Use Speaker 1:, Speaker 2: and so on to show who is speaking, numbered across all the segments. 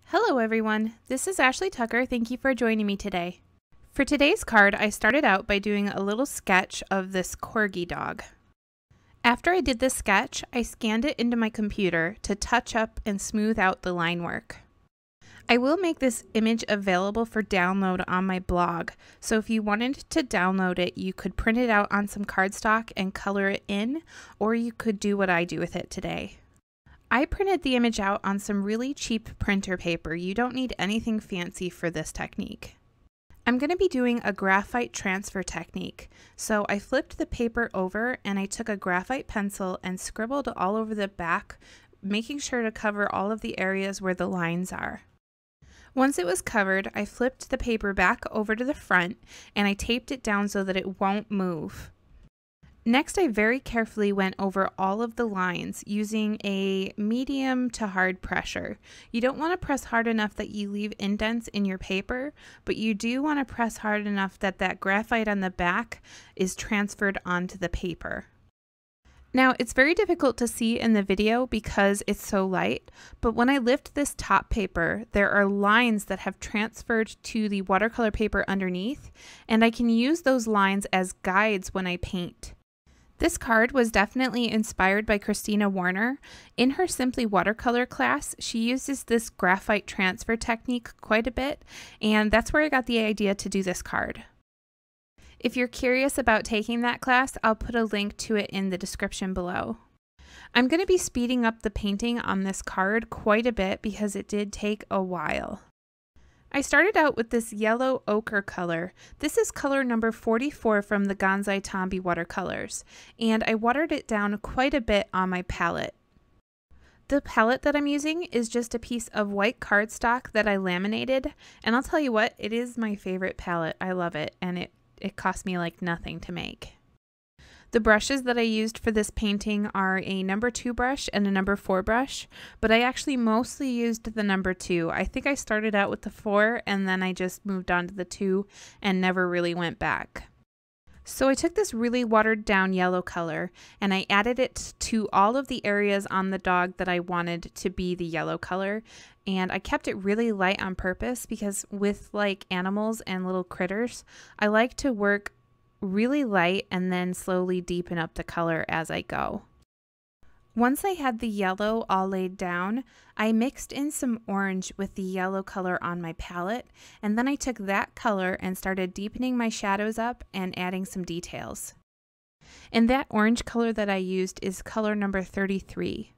Speaker 1: Hello everyone, this is Ashley Tucker. Thank you for joining me today. For today's card, I started out by doing a little sketch of this corgi dog. After I did this sketch, I scanned it into my computer to touch up and smooth out the line work. I will make this image available for download on my blog, so if you wanted to download it, you could print it out on some cardstock and color it in, or you could do what I do with it today. I printed the image out on some really cheap printer paper. You don't need anything fancy for this technique. I'm going to be doing a graphite transfer technique. So I flipped the paper over and I took a graphite pencil and scribbled all over the back, making sure to cover all of the areas where the lines are. Once it was covered, I flipped the paper back over to the front and I taped it down so that it won't move. Next, I very carefully went over all of the lines using a medium to hard pressure. You don't want to press hard enough that you leave indents in your paper, but you do want to press hard enough that that graphite on the back is transferred onto the paper. Now, it's very difficult to see in the video because it's so light, but when I lift this top paper, there are lines that have transferred to the watercolor paper underneath, and I can use those lines as guides when I paint. This card was definitely inspired by Christina Warner. In her Simply Watercolor class, she uses this graphite transfer technique quite a bit, and that's where I got the idea to do this card. If you're curious about taking that class, I'll put a link to it in the description below. I'm going to be speeding up the painting on this card quite a bit because it did take a while. I started out with this yellow ochre color. This is color number 44 from the Gonzai Tombi watercolors, and I watered it down quite a bit on my palette. The palette that I'm using is just a piece of white cardstock that I laminated, and I'll tell you what, it is my favorite palette. I love it, and it cost me like nothing to make. The brushes that I used for this painting are a number 2 brush and a number 4 brush, but I actually mostly used the number 2. I think I started out with the 4 and then I just moved on to the 2 and never really went back. So I took this really watered down yellow color and I added it to all of the areas on the dog that I wanted to be the yellow color, and I kept it really light on purpose because with like animals and little critters, I like to work really light and then slowly deepen up the color as I go. Once I had the yellow all laid down, I mixed in some orange with the yellow color on my palette, and then I took that color and started deepening my shadows up and adding some details. And that orange color that I used is color number 33.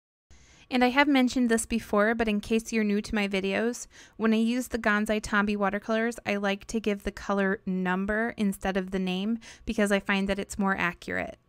Speaker 1: And I have mentioned this before, but in case you're new to my videos, when I use the Gonzai Tombi watercolors, I like to give the color number instead of the name because I find that it's more accurate.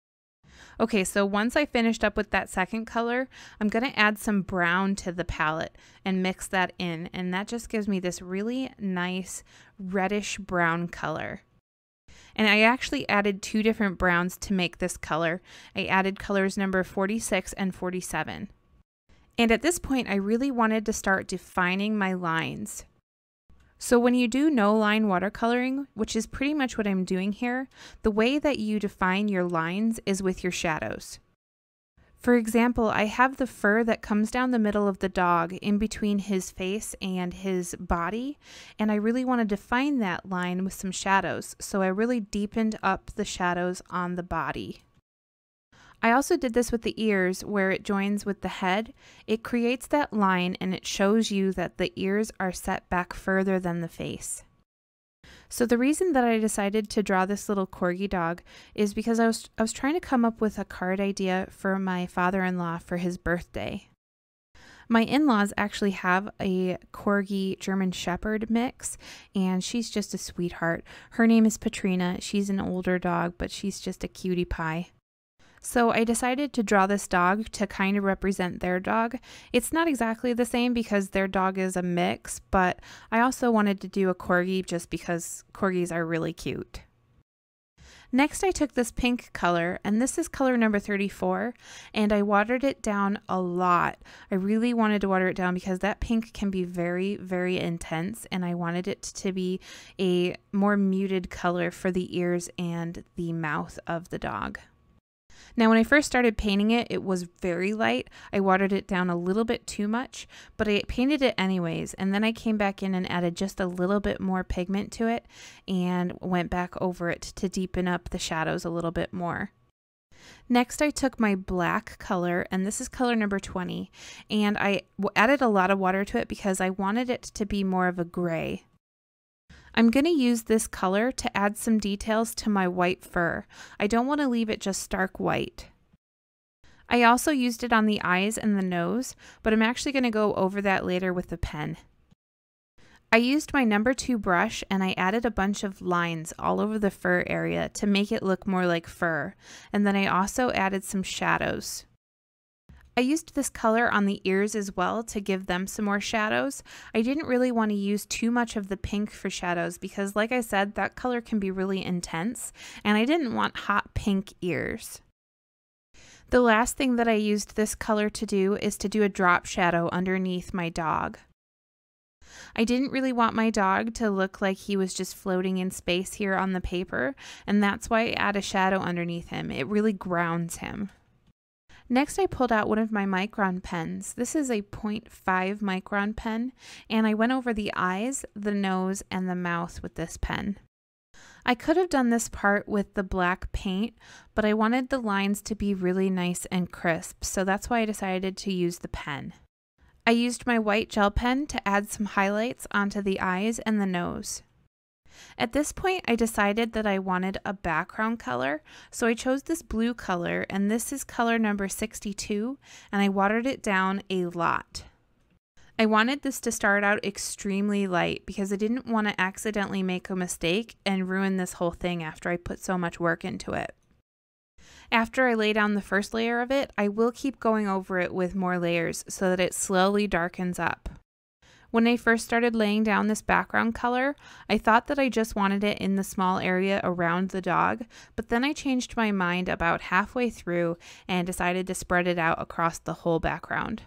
Speaker 1: Okay, so once I finished up with that second color, I'm going to add some brown to the palette and mix that in, and that just gives me this really nice reddish brown color. And I actually added 2 different browns to make this color. I added colors number 46 and 47. And at this point, I really wanted to start defining my lines. So when you do no line watercoloring, which is pretty much what I'm doing here, the way that you define your lines is with your shadows. For example, I have the fur that comes down the middle of the dog in between his face and his body, and I really want to define that line with some shadows, so I really deepened up the shadows on the body. I also did this with the ears where it joins with the head. It creates that line and it shows you that the ears are set back further than the face. So the reason that I decided to draw this little corgi dog is because I was trying to come up with a card idea for my father-in-law for his birthday. My in-laws actually have a corgi German Shepherd mix, and she's just a sweetheart. Her name is Patrina. She's an older dog, but she's just a cutie pie. So I decided to draw this dog to kind of represent their dog. It's not exactly the same because their dog is a mix, but I also wanted to do a corgi just because corgis are really cute. Next, I took this pink color, and this is color number 34, and I watered it down a lot. I really wanted to water it down because that pink can be very, very intense, and I wanted it to be a more muted color for the ears and the mouth of the dog. Now when I first started painting it, it was very light. I watered it down a little bit too much, but I painted it anyways, and then I came back in and added just a little bit more pigment to it and went back over it to deepen up the shadows a little bit more. Next, I took my black color, and this is color number 20, and I added a lot of water to it because I wanted it to be more of a gray. I'm going to use this color to add some details to my white fur. I don't want to leave it just stark white. I also used it on the eyes and the nose, but I'm actually going to go over that later with the pen. I used my number 2 brush and I added a bunch of lines all over the fur area to make it look more like fur, and then I also added some shadows. I used this color on the ears as well to give them some more shadows. I didn't really want to use too much of the pink for shadows because, like I said, that color can be really intense, and I didn't want hot pink ears. The last thing that I used this color to do is to do a drop shadow underneath my dog. I didn't really want my dog to look like he was just floating in space here on the paper, and that's why I add a shadow underneath him. It really grounds him. Next, I pulled out one of my micron pens. This is a 0.5 micron pen, and I went over the eyes, the nose, and the mouth with this pen. I could have done this part with the black paint, but I wanted the lines to be really nice and crisp, so that's why I decided to use the pen. I used my white gel pen to add some highlights onto the eyes and the nose. At this point, I decided that I wanted a background color, so I chose this blue color, and this is color number 62, and I watered it down a lot. I wanted this to start out extremely light because I didn't want to accidentally make a mistake and ruin this whole thing after I put so much work into it. After I lay down the first layer of it, I will keep going over it with more layers so that it slowly darkens up. When I first started laying down this background color, I thought that I just wanted it in the small area around the dog, but then I changed my mind about halfway through and decided to spread it out across the whole background.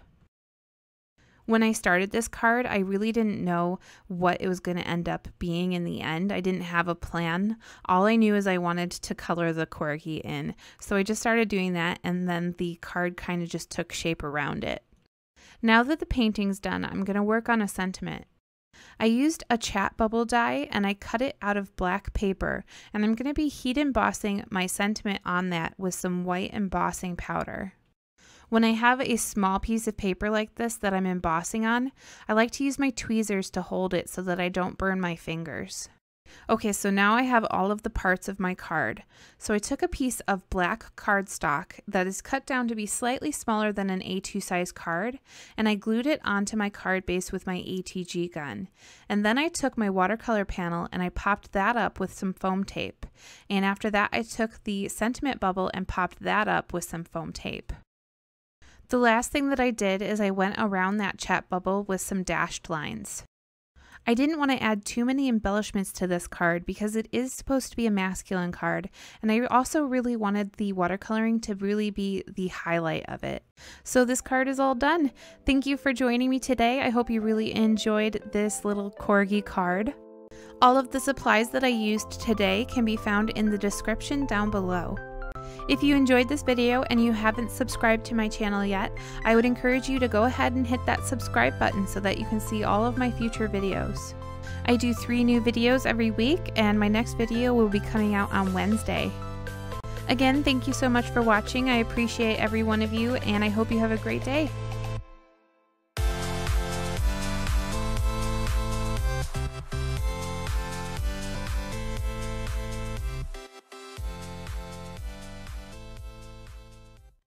Speaker 1: When I started this card, I really didn't know what it was going to end up being in the end. I didn't have a plan. All I knew is I wanted to color the corgi in, so I just started doing that, and then the card kind of just took shape around it. Now that the painting's done, I'm going to work on a sentiment. I used a chat bubble die and I cut it out of black paper, and I'm going to be heat embossing my sentiment on that with some white embossing powder. When I have a small piece of paper like this that I'm embossing on, I like to use my tweezers to hold it so that I don't burn my fingers. Okay, so now I have all of the parts of my card. So I took a piece of black cardstock that is cut down to be slightly smaller than an A2 size card, and I glued it onto my card base with my ATG gun. And then I took my watercolor panel and I popped that up with some foam tape. And after that, I took the sentiment bubble and popped that up with some foam tape. The last thing that I did is I went around that chat bubble with some dashed lines. I didn't want to add too many embellishments to this card because it is supposed to be a masculine card, and I also really wanted the watercoloring to really be the highlight of it. So this card is all done. Thank you for joining me today. I hope you really enjoyed this little corgi card. All of the supplies that I used today can be found in the description down below. If you enjoyed this video and you haven't subscribed to my channel yet, I would encourage you to go ahead and hit that subscribe button so that you can see all of my future videos. I do 3 new videos every week, and my next video will be coming out on Wednesday. Again, thank you so much for watching. I appreciate every one of you, and I hope you have a great day.